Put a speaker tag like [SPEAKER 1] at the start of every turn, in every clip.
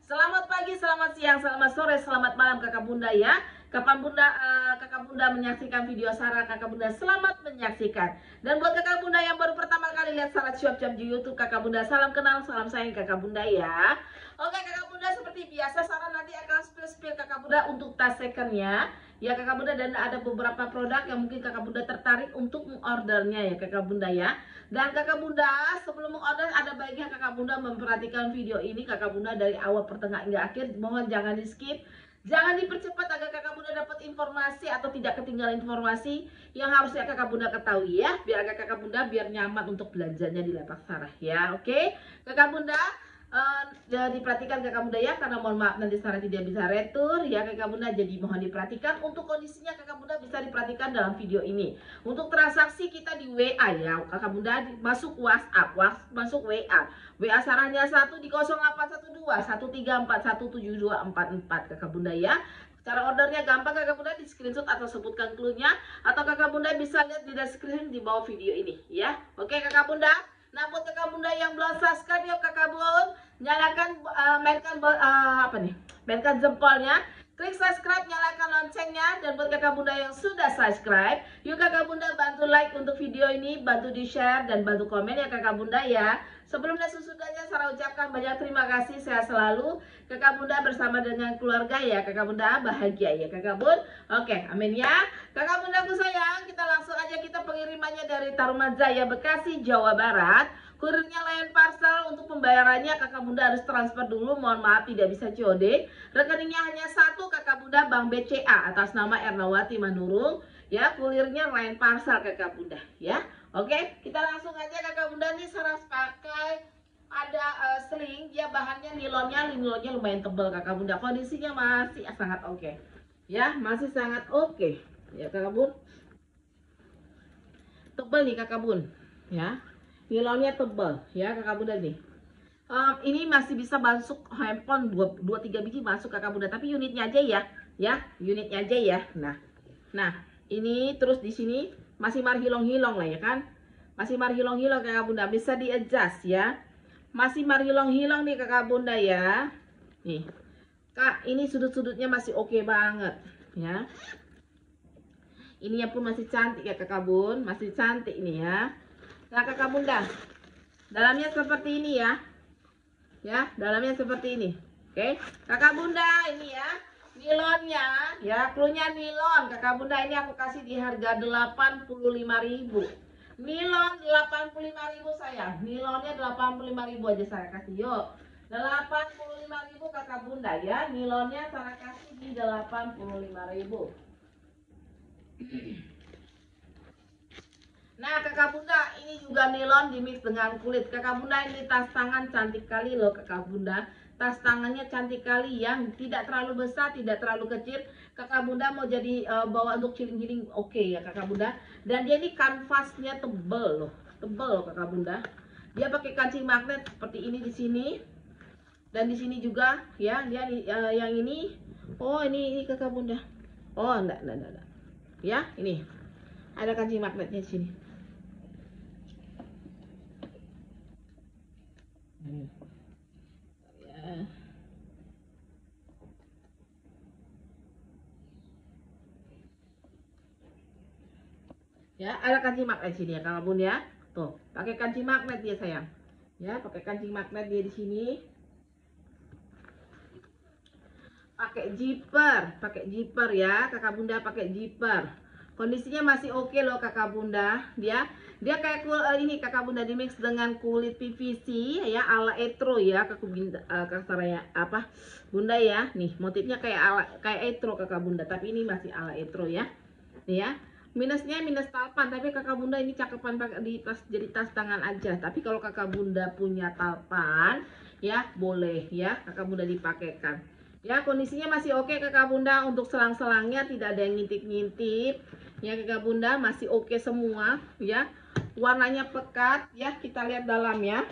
[SPEAKER 1] Selamat pagi, selamat siang, selamat sore, selamat malam kakak bunda ya. Kapan kakak bunda menyaksikan video Sarah, kakak bunda selamat menyaksikan. Dan buat kakak bunda yang baru pertama kali lihat Sarah cuap-cuap di YouTube, kakak bunda salam kenal, salam sayang kakak bunda ya. Oke kakak bunda, seperti biasa Sarah nanti akan spill kakak bunda untuk tas secondnya ya kakak bunda, dan ada beberapa produk yang mungkin kakak bunda tertarik untuk mengordernya ya kakak bunda ya. Dan kakak bunda sebelum mengorder ada baiknya kakak bunda memperhatikan video ini kakak bunda dari awal pertengahan hingga akhir. Mohon jangan di skip, jangan dipercepat agar kakak bunda dapat informasi atau tidak ketinggalan informasi yang harusnya kakak bunda ketahui ya, biar kakak bunda biar nyaman untuk belajarnya di lapak Sarah ya. Oke kakak bunda, diperhatikan kakak bunda ya, karena mohon maaf nanti Sarah tidak bisa retur ya kakak bunda, jadi mohon diperhatikan. Untuk kondisinya kakak bunda bisa diperhatikan dalam video ini. Untuk transaksi kita di WA ya kakak bunda, masuk WhatsApp, masuk WA Sarahnya 1 di 0812 134 17244 kakak bunda ya. Cara ordernya gampang kakak bunda, di screenshot atau sebutkan clue-nya, atau kakak bunda bisa lihat di deskripsi di bawah video ini ya. Oke kakak bunda. Nah buat kakak bunda yang belum subscribe yuk kakak bunda, nyalakan mainkan jempolnya, klik subscribe, nyalakan loncengnya. Dan buat kakak bunda yang sudah subscribe, yuk kakak bunda bantu like untuk video ini, bantu di share dan bantu komen ya kakak bunda ya. Sebelum dan sesudahnya Sarah ucapkan banyak terima kasih, sehat selalu kakak bunda bersama dengan keluarga ya kakak bunda, bahagia ya kakak bunda. Oke amin ya kakak bundaku sayang. Kita langsung aja, kita pengirimannya dari Tarumajaya, Bekasi, Jawa Barat. Kurirnya layan parcel. Untuk pembayarannya kakak bunda harus transfer dulu, mohon maaf tidak bisa COD. Rekeningnya hanya satu kakak bunda, Bank BCA atas nama Ernawati Manurung ya. Kurirnya layan parcel kakak bunda ya. Oke kita langsung aja kakak bunda. Nih Sarah pakai ada sling, dia bahannya nilonnya lumayan tebal kakak bunda, kondisinya masih sangat oke ya, masih sangat oke ya kakak bun. Tebal nih kakak bun ya, nilonnya tebal ya kakak bunda nih. Ini masih bisa masuk handphone 2-3 biji masuk kakak bunda, tapi unitnya aja ya unitnya aja ya. Nah ini terus di sini masih marhilong-hilong lah ya kan, masih marhilong-hilong kakak bunda, bisa di adjust ya, masih marhilong-hilong nih kakak bunda ya. Nih kak, ini sudut-sudutnya masih oke banget ya, ininya pun masih cantik ya kakak bun, masih cantik ini ya. Nah kakak bunda, dalamnya seperti ini ya dalamnya seperti ini. Oke kakak bunda, ini ya nilonnya ya, cluenya nilon kakak bunda. Ini aku kasih di harga 85.000. Nilon 85.000 sayang, nilonnya 85.000 aja saya kasih. Yuk 85.000 kakak bunda ya, nilonnya saya kasih di 85.000. Nah kakak bunda, ini juga nilon dimix dengan kulit kakak bunda. Ini tas tangan cantik kali loh kakak bunda, tas tangannya cantik kali, yang tidak terlalu besar tidak terlalu kecil. Kakak bunda mau jadi bawa untuk giling-giling oke ya kakak bunda. Dan dia ini kanvasnya tebel loh kakak bunda. Dia pakai kancing magnet seperti ini di sini dan di sini juga ya. Dia yang ini, oh ini kakak bunda, oh enggak ya, ini ada kancing magnetnya di sini. Ya ada kancing magnet sini ya kakak bun ya. Tuh pakai kancing magnet dia sayang ya, pakai kancing magnet dia di sini. Pakai zipper ya kakak bunda, pakai zipper. Kondisinya masih oke loh kakak bunda. Dia kayak ini kakak bunda, di mix dengan kulit PVC ya, ala etro ya kakak bunda, apa bunda ya. Nih motifnya kayak etro kakak bunda, tapi ini masih ala etro ya. Nih ya, minusnya minus talpan, tapi kakak bunda ini cakepan pakai di tas, jadi tas tangan aja. Tapi kalau kakak bunda punya talpan ya boleh ya kakak bunda dipakaikan ya. Kondisinya masih oke kakak bunda. Untuk selang-selangnya tidak ada yang ngintip-ngintip ya kakak bunda, masih oke semua ya. Warnanya pekat ya, kita lihat dalam ya.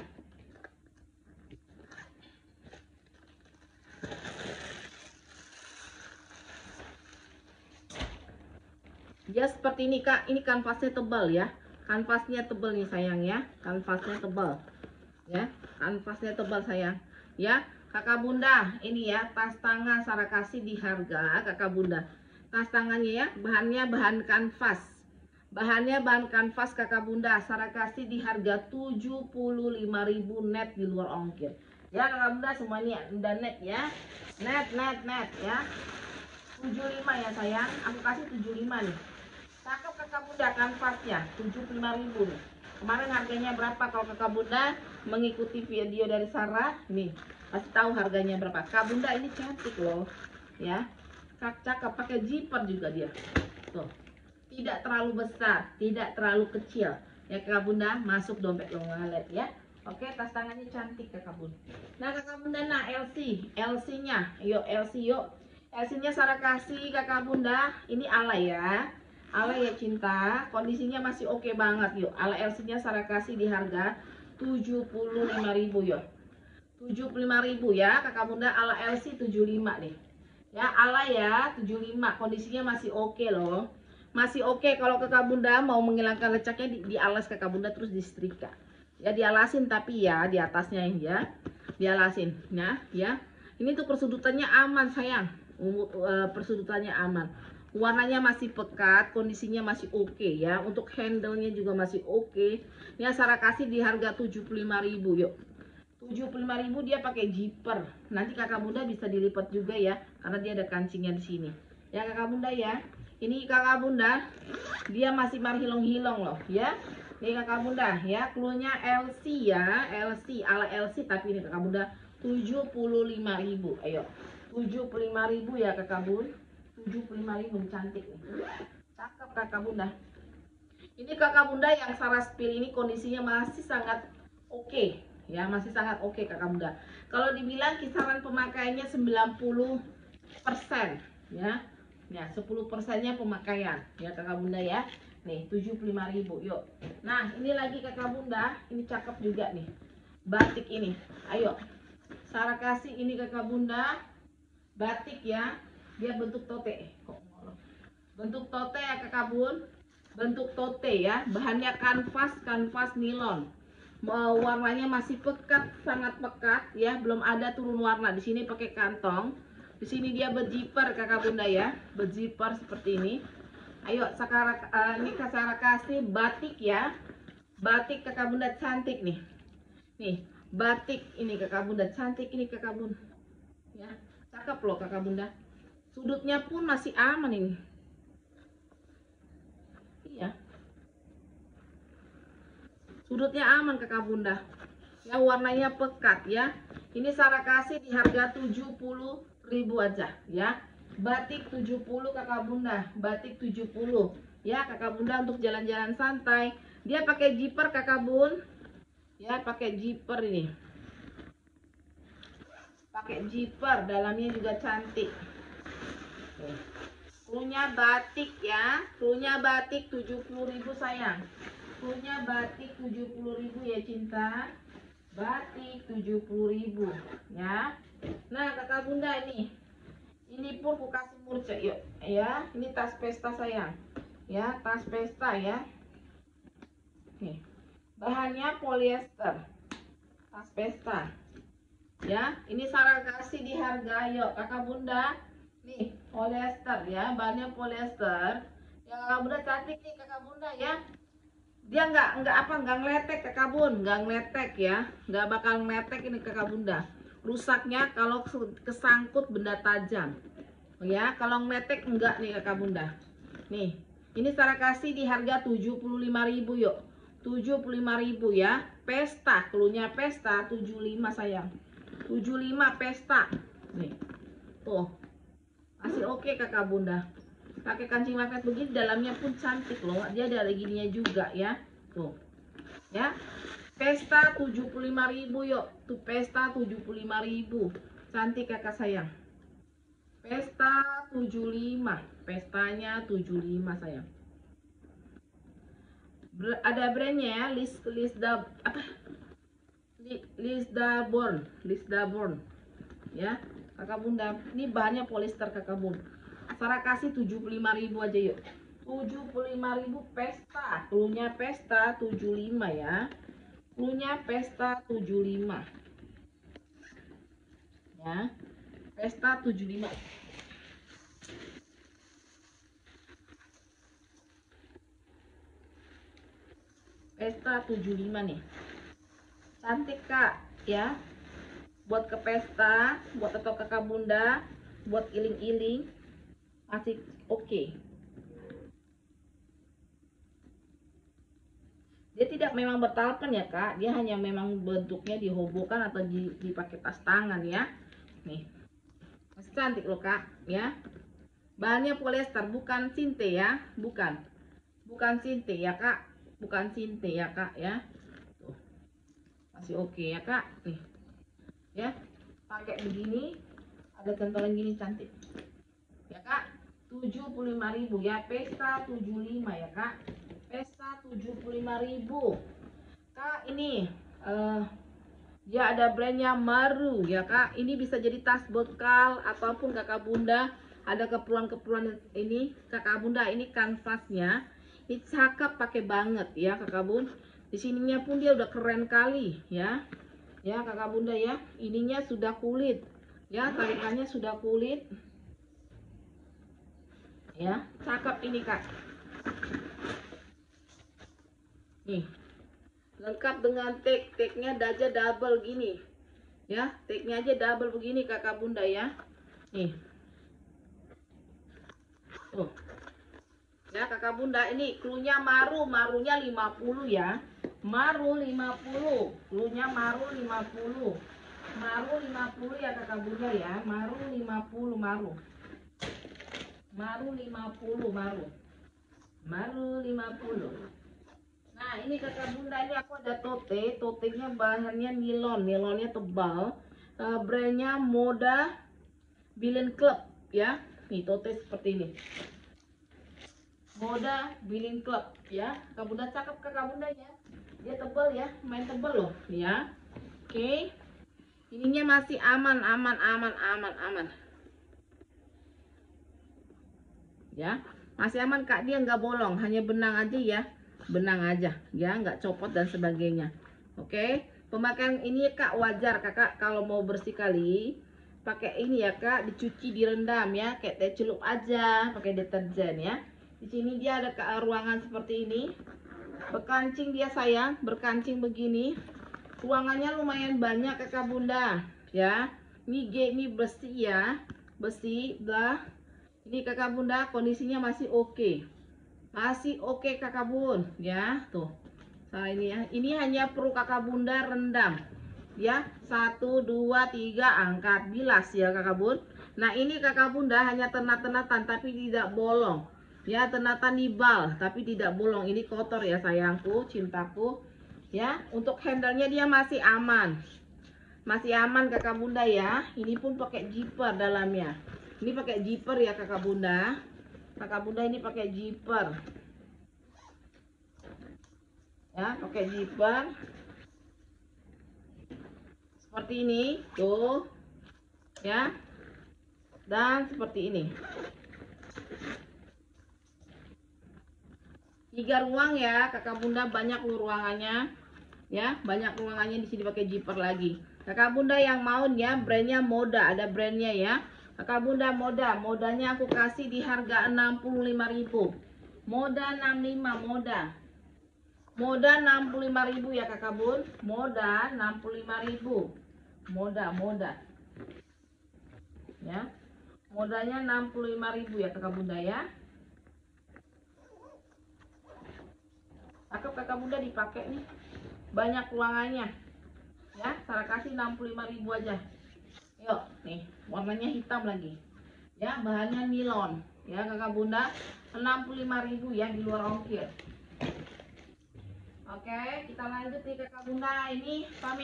[SPEAKER 1] Ya seperti ini kak, ini kanvasnya tebal ya, kanvasnya tebal nih sayang ya, kanvasnya tebal ya, kanvasnya tebal sayang ya. Kakak Bunda, ini ya tas tangan Sarah kasih di harga Kakak Bunda. Tas tangannya ya, bahannya bahan kanvas. Bahannya bahan kanvas Kakak Bunda, Sarah kasih di harga 75.000 net di luar ongkir. Ya Kakak Bunda, semua ini udah net ya. Net ya. 75 ya sayang, aku kasih 75 nih. Cakep Kakak Bunda kanvasnya, 75.000 nih. Kemarin harganya berapa kalau Kakak Bunda mengikuti video dari Sarah? Nih, kasih tahu harganya berapa. Kakak Bunda ini cantik loh. Ya. Cakep, pakai zipper juga dia. Tuh. Tidak terlalu besar, tidak terlalu kecil. Ya Kakak Bunda, masuk dompet lo wallet ya. Oke, tas tangannya cantik Kakak Bunda. Nah Kakak Bunda, nah LC-nya, yuk LC yuk. LC-nya Sarah kasih Kakak Bunda, ini ala ya. Ala ya cinta, kondisinya masih oke banget yuk. Ala LC-nya Sarah kasih di harga 75.000 yuk. 75.000 ya Kakak Bunda, ala LC 75 nih. Ya, ala ya 75, kondisinya masih oke loh. Masih oke kalau Kakak Bunda mau menghilangkan lecaknya dialas Kakak Bunda terus disetrika. Ya dialasin tapi ya di atasnya ya. Dialasin ya. Ini tuh persudutannya aman sayang. Persudutannya aman. Warnanya masih pekat, kondisinya masih oke ya. Untuk handle-nya juga masih oke. Ini Sarah kasih di harga 75.000 yuk. 75.000 dia pakai zipper. Nanti Kakak Bunda bisa dilipat juga ya, karena dia ada kancingnya di sini. Ya Kakak Bunda ya. Ini Kakak Bunda, dia masih marhilong-hilong loh ya. Nih Kakak Bunda ya, cluenya LC ya, LC ala LC tapi ini Kakak Bunda 75.000. Ayo. 75.000 ya Kakak Bunda. 75.000 cantik nih. Cakep Kakak Bunda. Ini Kakak Bunda yang Sarah spill ini kondisinya masih sangat oke. Ya, masih sangat oke Kakak Bunda. Kalau dibilang kisaran pemakaiannya 90% ya. Ya, 10%-nya pemakaian ya Kakak Bunda ya. Nih, 75.000 yuk. Nah, ini lagi Kakak Bunda, ini cakep juga nih. Batik ini. Ayo. Sarah kasih ini Kakak Bunda. Batik ya. Dia bentuk tote. Bentuk tote ya Kakak Bun. Bentuk tote ya. Bahannya kanvas nilon. Warnanya masih pekat, sangat pekat ya, belum ada turun warna. Di sini pakai kantong. Di sini dia berzipper Kakak Bunda ya, berzipper seperti ini. Ayo sekarang ini Sarah kasih batik ya. Batik Kakak Bunda cantik nih. Nih, batik ini Kakak Bunda cantik ini Kakak Bunda. Ya, cakep loh Kakak Bunda. Sudutnya pun masih aman ini. Iya. Sudutnya aman Kakak Bunda. Ya, warnanya pekat ya. Ini Sarah kasih di harga 70.000 aja ya. Batik 70 Kakak Bunda, batik 70 ya Kakak Bunda untuk jalan-jalan santai. Dia pakai zipper Kakak Bun. Ya, pakai zipper ini. Pakai zipper, dalamnya juga cantik. Cluenya batik ya. Cluenya batik 70.000 sayang. Cluenya batik 70.000 ya cinta. Batik 70.000 ya. Nah Kakak Bunda ini pun aku kasih murce yuk ya. Ini tas pesta sayang ya, tas pesta ya. Nih, bahannya polyester, tas pesta ya. Ini Sarah kasih di harga yuk Kakak Bunda. Nih polyester ya, bahannya polyester ya Kakak Bunda, cantik nih Kakak Bunda ya. Dia nggak ngeletek Kakak Bun, nggak ngeletek ya, nggak bakal ngeletek ini Kakak Bunda. Rusaknya kalau kesangkut benda tajam ya, kalau ngeletek enggak nih Kakak Bunda. Nih, ini Sarah kasih di harga 75.000 yuk. 75.000 ya. Pesta, cluenya pesta 75 sayang. 75 pesta. Nih. Tuh. Masih oke Kakak Bunda. Pakai kancing magnet begini, dalamnya pun cantik loh. Dia ada gininya juga ya. Tuh. Ya. Pesta 75.000 yuk. Tuh pesta 75.000. Cantik Kakak sayang. Pesta 75. Pestanya 75 sayang. Ada brandnya ya, Lisdaborn. Ya. Kakak Bunda, ini bahannya polyester Kakak Bunda. Sarah kasih 75.000 aja yuk. 75.000 pesta. Cluenya pesta 75 ya. Cluenya pesta 75. ya. Pesta 75. Pesta 75 nih. Cantik Kak, ya. Buat ke pesta, buat atau kakak bunda, buat iling-iling masih oke. Dia tidak memang bertalpen ya Kak, dia hanya memang bentuknya dihobokan atau dipakai tas tangan ya. Nih, masih cantik loh Kak, ya. Bahannya polyester, bukan sinte ya, bukan sinte ya Kak, bukan sinte ya Kak ya. Tuh, masih oke ya Kak, nih, ya. Pakai begini, ada cantolan gini cantik, ya Kak. 75.000 ya, pesta 75 ya Kak. Pesta 75.000 Kak. Ini dia ada brandnya Maru ya Kak. Ini bisa jadi tas bekal ataupun kakak bunda ada keperluan-keperluan. Ini kakak bunda, ini kanvasnya ini cakep, pakai banget ya kakak bun. Di sininya pun dia udah keren kali ya, ya kakak bunda ya. Ininya sudah kulit ya, tarikannya sudah kulit ya, cakep ini Kak. Nih, lengkap dengan tag-tagnya aja double gini ya, tagnya aja double begini kakak bunda ya. Nih, tuh ya kakak bunda, ini cluenya marunya 50 ya, maru 50, cluenya maru 50 ya kakak bunda ya, maru 50, maru 50. Nah ini kakak bunda, ini aku ada totenya bahannya nilonnya tebal, brandnya Moda Billion Club ya. Nih tote seperti ini, Moda Billion Club ya kakak bunda, cakep kakak bunda ya, dia tebal ya, main tebal loh ya. Oke, ininya masih aman ya, masih aman Kak, dia nggak bolong, hanya benang aja ya, nggak copot dan sebagainya. Oke, pemakaian ini Kak wajar kakak kalau mau bersih kali pakai ini ya Kak, dicuci direndam ya, kayak teh celup aja pakai deterjen ya. Di sini dia ada ruangan seperti ini, berkancing dia sayang, berkancing begini, ruangannya lumayan banyak kakak bunda ya. Ini bersih ya, bersih dah. Ini kakak bunda kondisinya masih oke. Masih oke kakak bun ya. Tuh. Nah ini ya. Ini hanya perlu kakak bunda rendam. Ya, 1 2 3 angkat bilas ya kakak bun. Nah, ini kakak bunda hanya tenat-tenatan tapi tidak bolong. Ya, tenatan nibal tapi tidak bolong. Ini kotor ya sayangku, cintaku. Ya, untuk handle-nya dia masih aman. Masih aman kakak bunda ya. Ini pun pakai zipper dalamnya. Ini pakai zipper ya kakak bunda. Kakak bunda ini pakai zipper. Ya, pakai zipper. Seperti ini, tuh. Ya. Dan seperti ini. 3 ruang ya kakak bunda, banyak ruangannya. Ya, banyak ruangannya, di sini pakai zipper lagi. Kakak bunda yang mau ya, brandnya Moda, ada brandnya ya. Kakak bunda modanya aku kasih di harga 65.000. Moda 65, Moda 65.000 ya kakak bun. Moda 65.000. Moda. Ya. Modanya 65.000 ya kakak bunda ya. Cakep kakak bunda, dipakai nih. Banyak ruangannya. Ya, saya kasih 65.000 aja. Yuk, nih, warnanya hitam lagi. Ya, bahannya nilon. Ya, kakak bunda, 65.000 ya di luar ongkir. Oke, kita lanjut nih kakak bunda. Ini kami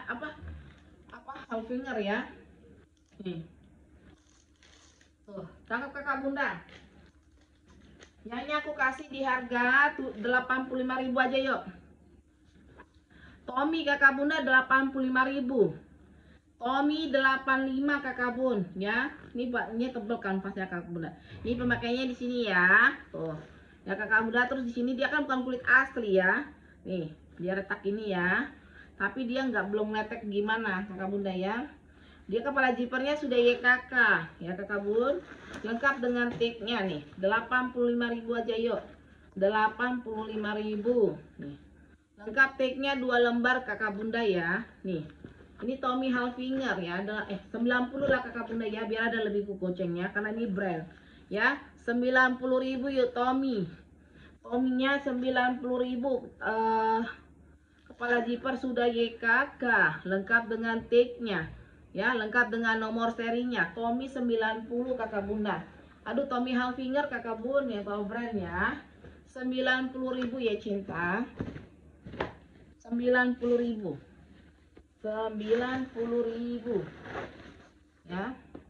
[SPEAKER 1] half finger ya. Nih. Tuh, cakep kakak bunda. Yang aku kasih di harga 85.000 aja yuk. Tommy kakak bunda 85.000. Tommy 85 kakak bun ya. Ini tebel kanvasnya kakak bunda. Ini pemakaiannya di sini ya. Tuh. Ya kakak bunda, terus di sini dia kan bukan kulit asli ya. Nih, dia retak ini ya. Tapi dia belum letek gimana kakak bunda ya. Dia kepala zippernya sudah YKK ya kakak bun, lengkap dengan tagnya nih. 85.000 aja yuk, 85.000 nih. Lengkap tagnya 2 lembar kakak bunda ya. Nih ini Tommy Hilfiger ya, adalah 90 lah kakak bunda ya, biar ada lebih gocengnya karena ini brand ya. 90.000 yuk Tommy. Tommynya 90.000. Kepala zipper sudah YKK, lengkap dengan tagnya ya, lengkap dengan nomor serinya. Tommy 90 kakak bunda. Aduh Tommy Hilfiger kakak bun ya, tahu brand ya. 90.000 ya cinta. 90.000 ya.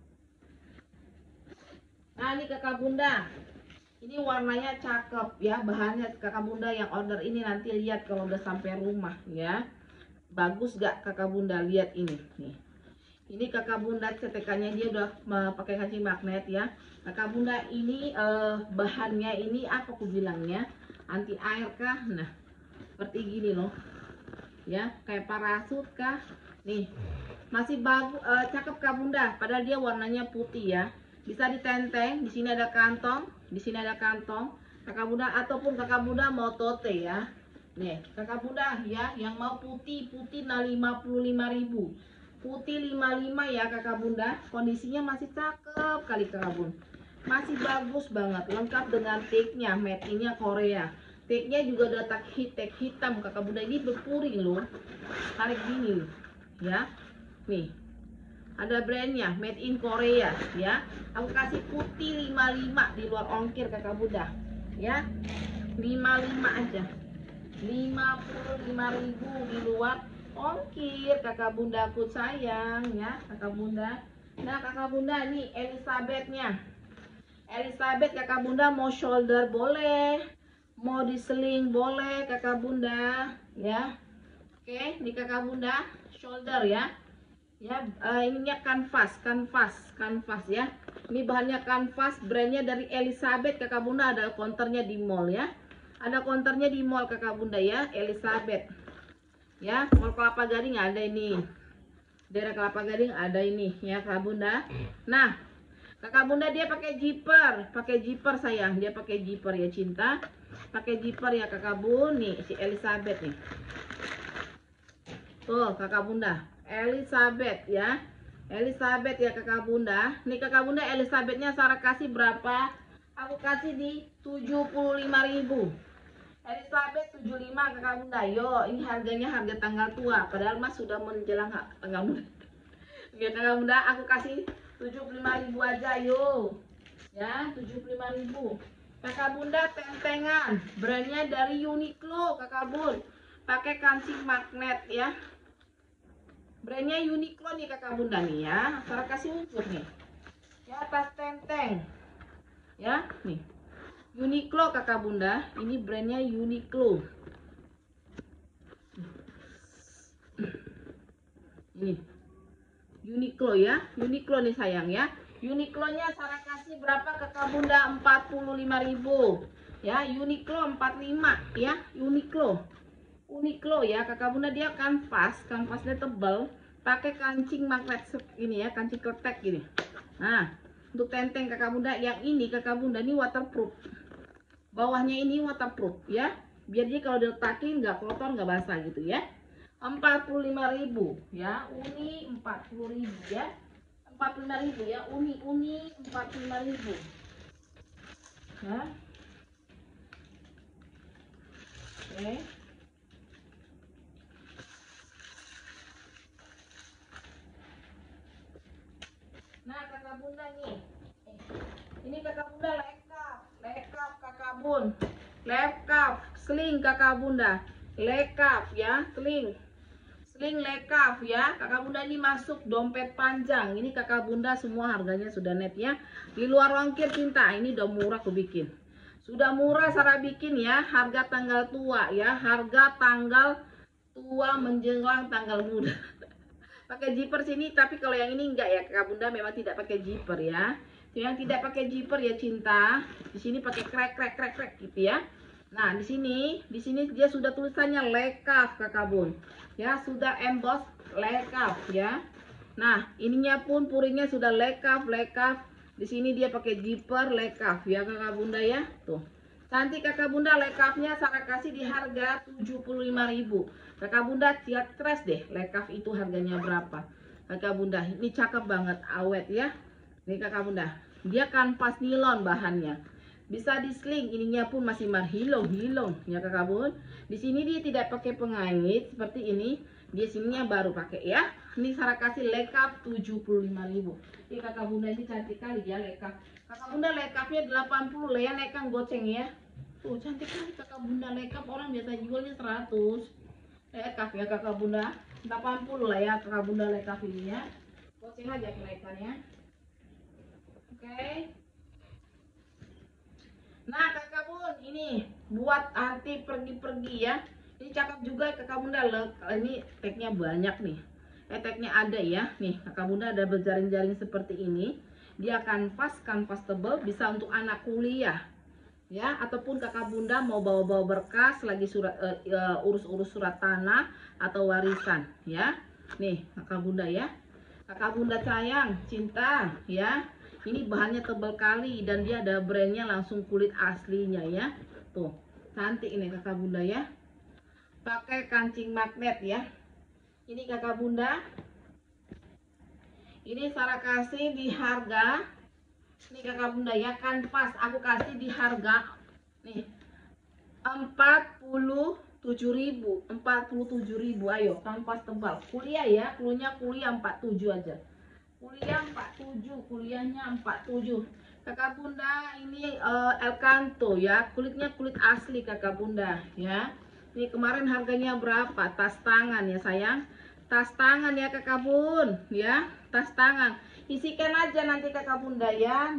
[SPEAKER 1] Nah ini kakak bunda, ini warnanya cakep ya, bahannya kakak bunda yang order ini nanti lihat kalau udah sampai rumah ya. Bagus gak kakak bunda, lihat ini nih. Ini kakak bunda CTK-nya dia udah pakai kancing magnet ya. Kakak bunda ini bahannya ini apa aku bilangnya, anti air kah? Nah seperti gini loh ya, kayak parasut kah? Nih masih bagus, cakep kak bunda. Padahal dia warnanya putih ya. Bisa ditenteng. Di sini ada kantong, di sini ada kantong kakak bunda, ataupun kakak bunda mau tote ya. Nih kakak bunda ya, yang mau putih nah 55.000. Putih 55 ya kakak bunda. Kondisinya masih cakep kali kakak bun, masih bagus banget, lengkap dengan tagnya, made in-nya Korea. Tagnya juga ada tag hitam kakak bunda, ini berpuri loh, tarik gini ya. Nih ada brandnya, made in Korea ya. Aku kasih putih 55 di luar ongkir kakak bunda ya. 55 aja, 55.000 di luar ongkir kakak bunda aku sayang ya kakak bunda. Nah kakak bunda nih Elizabethnya, Elizabeth kakak bunda mau shoulder boleh, mau diseling boleh kakak bunda ya. Oke ini kakak bunda shoulder ya. Ya ininya kanvas ya. Ini bahannya kanvas, brandnya dari Elizabeth kakak bunda. Ada counternya di mall ya, ada counternya di mall kakak bunda ya, Elizabeth ya. Mall Kelapa Gading ada ini, daerah Kelapa Gading ada ini ya kakak bunda. Nah kakak bunda dia pakai zipper sayang, dia pakai zipper ya cinta, pakai zipper ya kakak bun. Nih si Elizabeth nih tuh kakak bunda, Elizabeth ya, Elizabeth ya kakak bunda. Nih kakak bunda Elizabethnya Sarah kasih berapa? Aku kasih di 75.000. Elizabeth 75 kakak bunda. Yo ini harganya harga tanggal tua, padahal mas sudah menjelang tanggal muda ya kakak bunda. Aku kasih 75.000 aja yo ya, 75.000 kakak bunda. Tentengan brandnya dari Uniqlo kakak bun, pakai kancing magnet ya. Brandnya Uniqlo nih kakak bunda nih ya. Sarah kasih ukur nih ya, tas tenteng ya. Nih Uniqlo kakak bunda, ini brandnya Uniqlo. Ini Uniqlo ya, Uniqlo nih sayang ya. Uniqlo nya Sarah kasih berapa kakak bunda? 45.000 ya. Uniqlo 45 ya. Uniqlo ya kakak bunda. Dia kanvasnya tebal, pakai kancing magnet ini ya, kancing kletek gini. Nah untuk tenteng kakak bunda, yang ini kakak bunda ini waterproof, bawahnya ini waterproof ya, biar dia kalau diletakin nggak kotor nggak basah gitu ya. 45.000 ya. Uni 40.000 ya, 45.000 ya. Uni 45.000 ya. Oke. Nah kakak bunda nih, ini kakak bunda lekap kakak bun, lekap sling kakak bunda, lekap ya, sling lekap ya kakak bunda. Ini masuk dompet panjang, ini kakak bunda semua harganya sudah net ya, di luar ongkir cinta. Ini udah murah aku bikin, sudah murah Sarah bikin ya, harga tanggal tua ya, harga tanggal tua menjelang tanggal muda. Pakai zipper sini, tapi kalau yang ini enggak ya kakak bunda, memang tidak pakai zipper ya. Yang tidak pakai zipper ya cinta, di sini pakai krek gitu ya. Nah di sini dia sudah tulisannya lekap kakak bun ya, sudah emboss lekap ya. Nah, ininya pun puringnya sudah lekaf. Di sini dia pakai zipper lekaf ya kakak bunda ya. Tuh. Cantik kakak bunda, lekafnya Sarah kasih di harga 75.000. Kakak bunda siap stres deh, lekaf itu harganya berapa. Kakak bunda, ini cakep banget, awet ya. Ini kakak bunda, dia kanvas nilon bahannya. Bisa di sling, ininya pun masih hilong ya kakak bun. Di sini dia tidak pakai pengait seperti ini. Dia sininya baru pakai ya. Ini Sarah kasih lekap 75.000. Ini kakak bunda ini cantik kali ya lekap. Kakak bunda lekapnya 80 lah ya, lekang goceng ya. Tuh cantik kali kakak bunda lekap, orang biasa jualnya 100. Lekap ya kakak bunda 80 lah ya kakak bunda lekap ini ya. Goceng aja kenaikannya. Oke. Nah kakak bun ini buat anti pergi-pergi ya. Ini cakep juga kakak bunda. Ini tagnya banyak nih. Tagnya ada ya. Nih kakak bunda ada berjaring-jaring seperti ini. Dia kanvas tebal, bisa untuk anak kuliah ya, ataupun kakak bunda mau bawa-bawa berkas lagi urus-urus surat tanah atau warisan ya. Nih kakak bunda ya. Kakak bunda sayang, cinta ya. Ini bahannya tebal kali dan dia ada brandnya langsung kulit aslinya ya. Tuh cantik ini kakak bunda ya. Pakai kancing magnet ya. Ini kakak bunda. Ini Sarah kasih di harga. Ini kakak bunda ya, kanvas aku kasih di harga nih 47.000. 47.000. Ayo kanvas tebal. Kuliah ya, kuliahnya kuliah 47 aja. Kuliah 47, kuliahnya 47. Kakak bunda ini Elkanto ya, kulitnya kulit asli kakak bunda ya. Ini kemarin harganya berapa? Tas tangan ya sayang. Tas tangan ya kakak bun ya, tas tangan. Isikan aja nanti kakak bunda ya,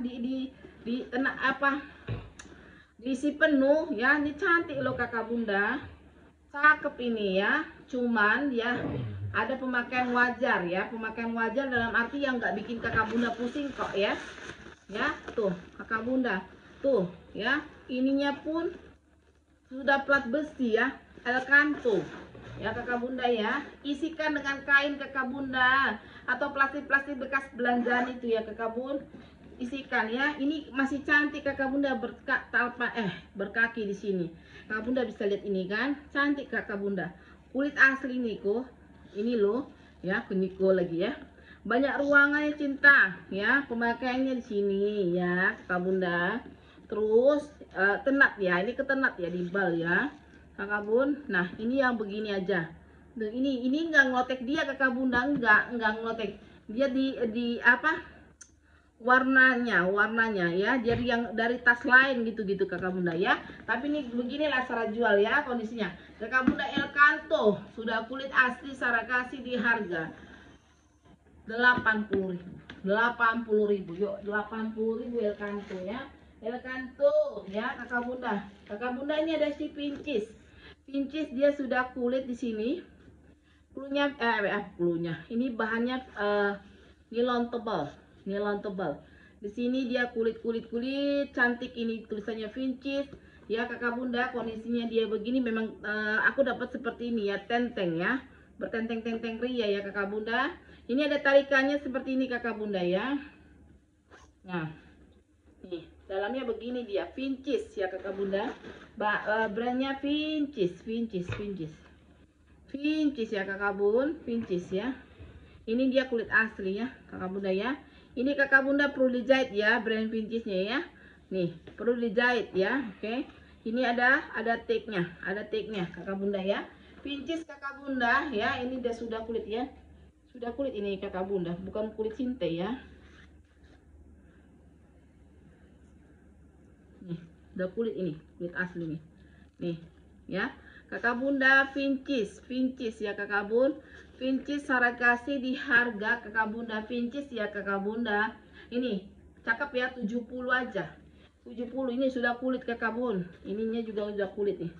[SPEAKER 1] diisi penuh ya. Ini cantik loh kakak bunda, cakep ini ya. Cuman ya ada pemakaian wajar ya, pemakaian wajar dalam arti yang nggak bikin kakak bunda pusing kok ya. Ya tuh kakak bunda tuh ya, ininya pun sudah plat besi ya, Elkanto ya kakak bunda ya. Isikan dengan kain kakak bunda atau plastik-plastik bekas belanjaan itu ya kakak bun, isikan ya. Ini masih cantik kakak bunda, berkaki di sini kakak bunda bisa lihat ini kan, cantik kakak bunda, kulit asli Niko ini loh ya, Niko lagi ya. Banyak ruangannya cinta ya, pemakaiannya di sini ya kakak bunda. Terus tenat ya, ini ketenat ya di bal ya kakak bun. Nah ini yang begini aja. Nah, ini enggak ngelotek dia kakak bunda, enggak ngelotek dia di apa warnanya ya, jadi yang dari tas lain gitu kakak bunda ya. Tapi ini beginilah cara jual ya kondisinya kakak bunda. Elkanto sudah kulit asli, Sarah kasih di harga 80.000. Yuk 80.000 Elkanto ya. Elkanto ya kakak bunda. Kakak bunda ini ada si pincis dia sudah kulit di sini. Klunya ini bahannya nilon tebal. Di sini dia kulit cantik, ini tulisannya pincis ya kakak bunda. Kondisinya dia begini memang aku dapat seperti ini ya, tenteng ya, bertenteng-tenteng ria ya kakak bunda. Ini ada tarikannya seperti ini kakak bunda ya. Nah nih dalamnya begini dia, pincis ya kakak bunda. Brandnya pincis ya kakak bun, pincis ya. Ini dia kulit asli ya kakak bunda ya. Ini kakak bunda perlu dijahit ya, brand pincisnya ya. Nih perlu dijahit ya. Oke. Ini ada tagnya kakak bunda ya. Pincis kakak bunda ya. Ini dia sudah kulit ya. Sudah kulit ini kakak bunda, bukan kulit sinte ya. Nih, udah kulit ini, kulit asli nih ya kakak bunda. Pincis ya kakak bun. Pincis Sarah kasih di harga kakak bunda, pincis ya kakak bunda. Ini cakep ya, 70 aja. 70 ini sudah kulit kakak bun. Ininya juga udah kulit nih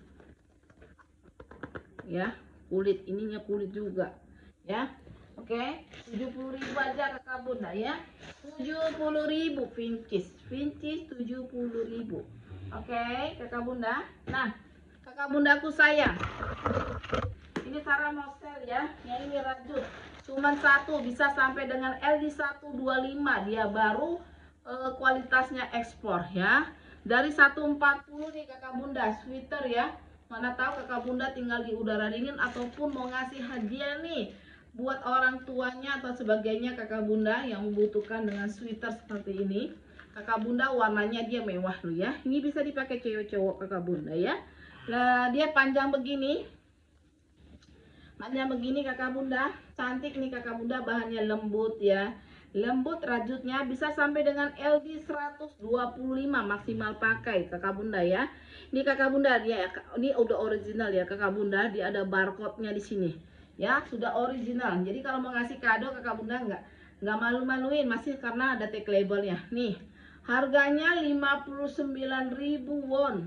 [SPEAKER 1] ya, kulit ininya kulit juga ya. Oke, 70.000 aja kakak bunda ya. 70.000 pincis 70.000. Oke kakak bunda. Nah kakak bundaku sayang, ini Sarah mau sel ya. Yang ini rajut cuman satu, bisa sampai dengan LD 125. Dia baru kualitasnya ekspor ya. Dari 140 nih kakak bunda, sweater ya. Mana tahu kakak bunda tinggal di udara dingin ataupun mau ngasih hadiah nih buat orang tuanya atau sebagainya kakak bunda yang membutuhkan dengan sweater seperti ini. Kakak bunda warnanya dia mewah loh ya. Ini bisa dipakai cewek cowok kakak bunda ya. Nah, dia panjang begini. Panjang begini kakak bunda. Cantik nih kakak bunda, bahannya lembut ya. Lembut, rajutnya bisa sampai dengan LD 125 maksimal pakai kakak bunda ya. Ini kakak bunda dia, ini udah original ya kakak bunda. Dia ada barcode-nya di sini. Ya, sudah original. Jadi kalau mau ngasih kado kakak bunda nggak malu-maluin, masih karena ada tag labelnya. Nih, harganya 59.000 won.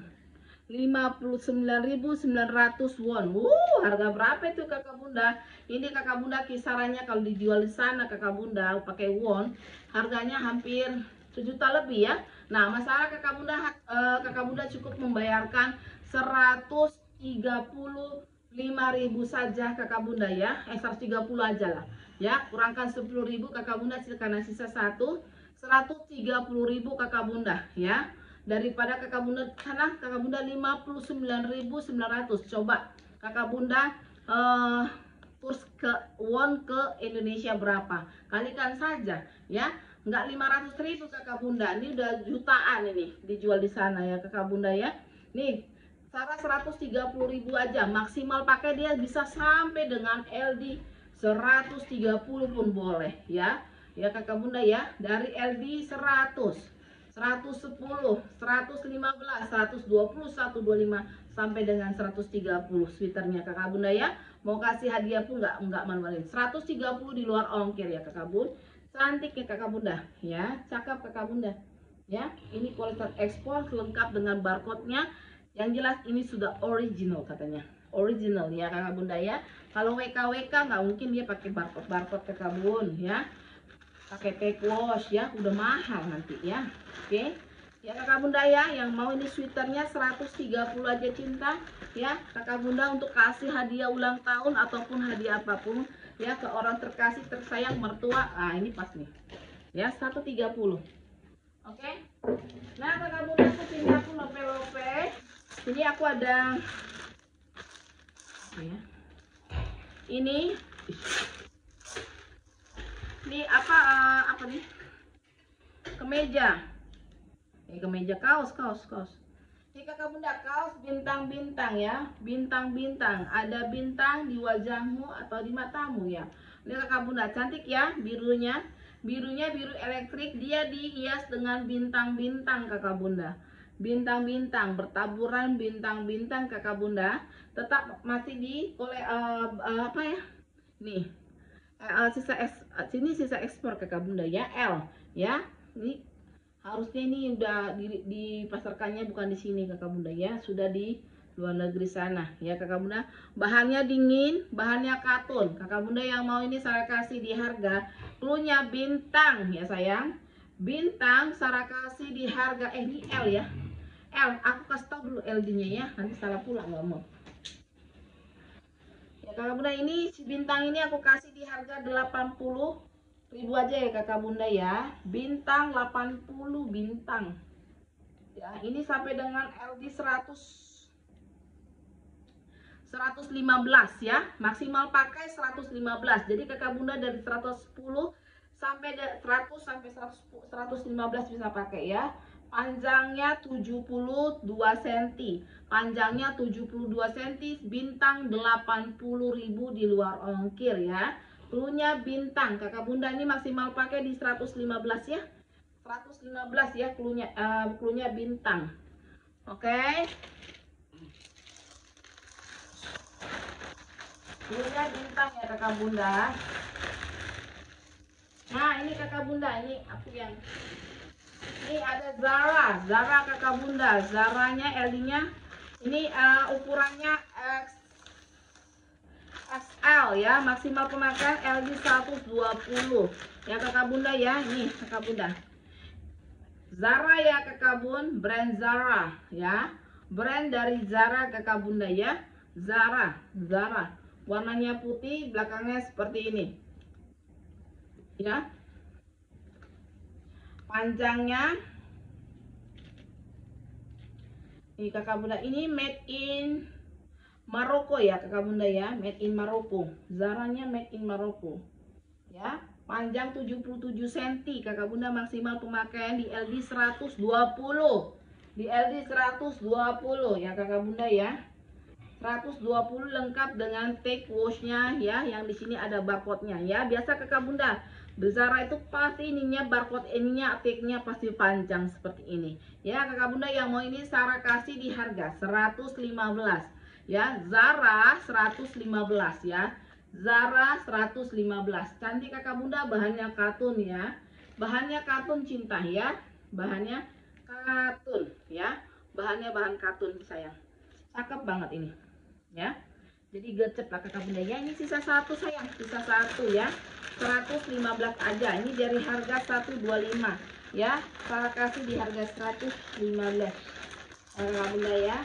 [SPEAKER 1] 59.900 won. Harga berapa itu kakak bunda? Ini kakak bunda kisarannya kalau dijual di sana kakak bunda pakai won, harganya hampir 1 juta lebih ya. Nah, masalah kakak bunda cukup membayarkan 135.000 saja kakak bunda ya. 130 aja lah ya, kurangkan 10.000 kakak bunda, silakan sisa 130.000 kakak bunda ya. Daripada kakak bunda sana kakak bunda 59.900. coba kakak bunda kurs ke won ke Indonesia berapa, kalikan saja ya. Nggak 500.000 kakak bunda, ini udah jutaan ini dijual di sana ya kakak bunda ya. Nih cara 130.000 aja, maksimal pakai dia bisa sampai dengan LD 130 pun boleh ya. Ya kakak bunda ya, dari LD 100, 110, 115, 120, 125 sampai dengan 130 sweaternya kakak bunda ya. Mau kasih hadiah pun nggak malu-maluin. 130 di luar ongkir ya kakak bunda. Cantik ya kakak bunda ya, cakep kakak bunda ya. Ini kualitas ekspor lengkap dengan barcode-nya. Yang jelas ini sudah original katanya. Original ya kakak bunda ya. Kalau WK nggak mungkin dia pakai barcode kakak bunda ya. Pakai tag wash ya, udah mahal nanti ya. Oke. Ya kakak bunda ya, yang mau ini sweaternya 130 aja cinta ya kakak bunda, untuk kasih hadiah ulang tahun ataupun hadiah apapun ya ke orang terkasih tersayang mertua. Ah ini pas nih. Ya 130. Oke. Nah kakak bunda, kesini aku lope-lope. Ini aku ada ya. Ini apa nih? Kemeja. Kemeja kaos. Ini kakak bunda kaos bintang-bintang ya, bintang-bintang. Ada bintang di wajahmu atau di matamu ya. Ini kakak bunda cantik ya, birunya biru elektrik, dia dihias dengan bintang-bintang kakak bunda. Bintang-bintang bertaburan, bintang-bintang kakak bunda. Tetap masih di apa ya? Nih. Sisa ekspor kakak bunda ya, L ya. Ini harusnya ini udah dipasarkannya bukan di sini kakak bunda ya, sudah di luar negeri sana ya kakak bunda. Bahannya dingin, bahannya katun kakak bunda. Yang mau ini saya kasih di harga cluenya bintang ya sayang, bintang saya kasih di harga ini L ya, L. Aku kasih tau dulu LD nya ya, nanti salah pula nggak mau ya kakak bunda. Ini si bintang ini aku kasih di harga 80.000 aja ya kakak bunda ya. Bintang 80 bintang ya. Ini sampai dengan LD 115 ya, maksimal pakai 115. Jadi kakak bunda dari 110 sampai 100 sampai 115 bisa pakai ya. Panjangnya 72 cm, panjangnya 72 cm, bintang 80.000 di luar ongkir ya. Cluenya bintang kakak bunda, ini maksimal pakai di 115 ya, 115 ya cluenya bintang. Oke. Cluenya bintang ya kakak bunda. Nah ini kakak bunda, ini aku yang ini ada Zara kakak bunda. Zaranya LD nya ini ukurannya XL ya, maksimal pemakaian LD 120 ya kakak bunda ya. Nih kakak bunda, Zara ya kakak bunda, brand Zara ya, brand dari Zara kakak bunda ya. Zara warnanya putih, belakangnya seperti ini ya. Panjangnya ini kakak bunda, ini made in Maroko ya kakak bunda ya, made in Maroko. Zaranya made in Maroko ya. Panjang 77 cm kakak bunda, maksimal pemakaian di LD 120, di LD 120 ya kakak bunda ya. 120 lengkap dengan take washnya ya, yang di sini ada barcode-nya ya. Biasa kakak bunda Zara itu pasti ininya barcode, ininya take-nya pasti panjang seperti ini ya kakak bunda. Yang mau ini Sarah kasih di harga 115 ya. Zara 115 ya, Zara 115. Cantik kakak bunda, bahannya katun ya, bahannya katun cinta ya, bahannya katun ya, bahannya bahan katun sayang, cakep banget ini ya. Jadi gercep lah kakak bunda ya. Ini sisa satu sayang, sisa satu ya, 115 aja. Ini dari harga 125 ya, saya kasih di harga 115 kakak bunda ya.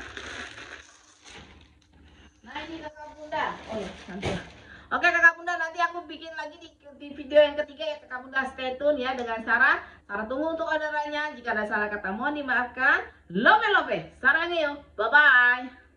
[SPEAKER 1] Nah ini kakak bunda, oh ya nanti. Oke kakak bunda, nanti aku bikin lagi di video yang ketiga ya kakak bunda. Stay tune ya dengan Sarah. Sarah tunggu untuk orderannya. Jika ada salah kata mohon dimaafkan. Love Sarah Neo, bye bye.